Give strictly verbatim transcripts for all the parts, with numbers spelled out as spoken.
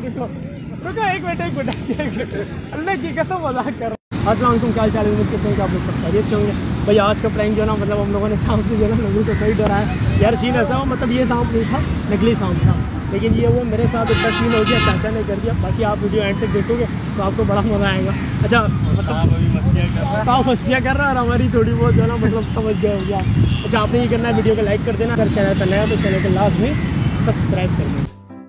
रुको रुको एक मिनट एक मिनट अल्लाह की कसम मजाक कर रहा हूँ। अस्सलाम वालेकुम, क्या हाल है? कितने हैं आप लोग? सब खैरियत से होंगे भाई। आज का प्रैंक जो है ना, मतलब हम लोगों ने सांप से जो है ना लोगों को सही डराया यार। सीन ऐसा हो, मतलब ये सांप नहीं था, नकली सांप था, लेकिन ये वो मेरे साथ इतना सीन हो गया, चाचा ने कर दिया। बाकी आप वीडियो एंड तक देखोगे तो आपको बड़ा मज़ा आएगा। अच्छा मतलब सांप मस्तियाँ कर रहा है और हमारी थोड़ी बहुत जो है ना मतलब समझ गए हो गया। अच्छा आपने ये करना है, वीडियो को लाइक कर देना, अगर चैनल पर नया तो चैनल को लास्ट में सब्सक्राइब कर देना।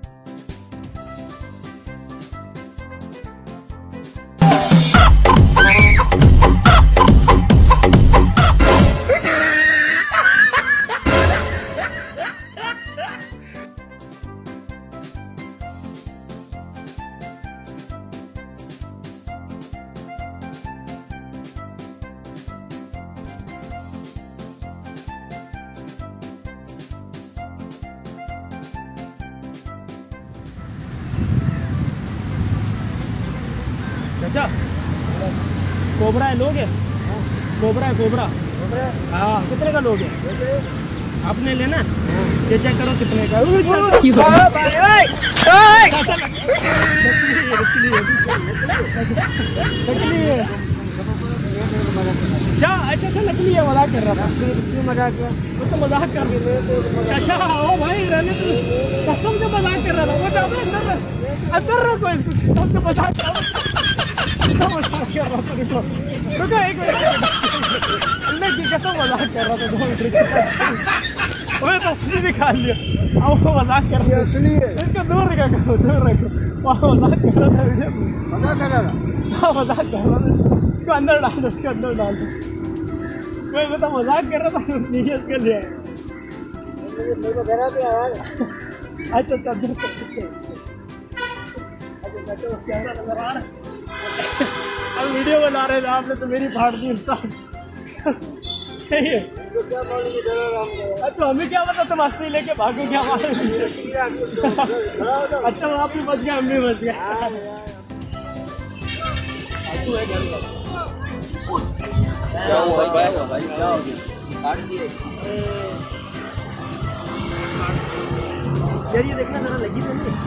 अच्छा कोबरा है, लोग है? कोबरा है, कोबरा हाँ। कितने का लोग है? आपने लेना? ये चेक करो कितने का। क्या? अच्छा अच्छा नकली है, मजाक कर रहा था। मजाक वो तो मजाक कर रहे। अच्छा ओ भाई रहने तो कसम से मजाक कर रहा था वो। अंदर अंदर रखो इसको, कसम से मजाक कर रहा था। रुको एक मिनट, अल्लाह की कसम मजाक कर रहा था। दो मिनट ओए तस्वीर दिखा लिया। अब वो मजाक कर रहा है, इसको दूर रखो दूर रखो। वो मजाक कर रहा था, मजाक कर रहा था। हाँ मजाक कर रहा था। इसको अंदर डाल दो, इसको अंदर डाल दो। मैं तो मजाक कर रहा था, नीचे कर लिया। अच्छा अच्छा कैमरा नजर आ रहा है। अब वीडियो बना रहे थे आपने तो मेरी फाड़ दी उस्ताद। तो हमें क्या पता तुम असली लेके भागो क्या हमारे पीछे। अच्छा आप भी बच गए, हम भी बच गए। यार ये देखना जरा, लगी तो नहीं?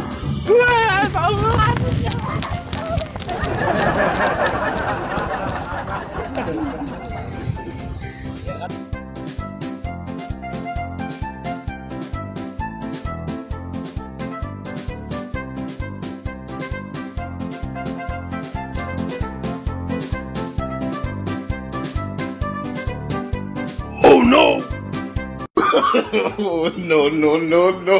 Oh no! Oh no no no no!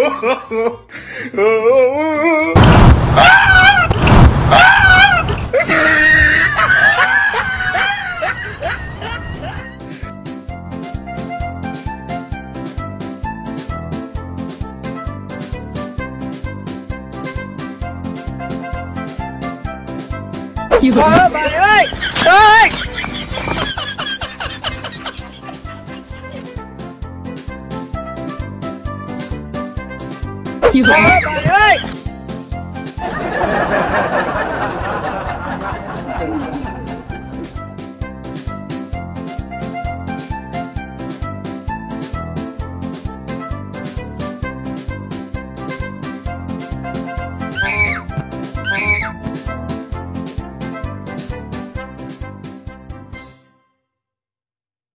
You oh, bye, bye, bye. You oh, bye, bye.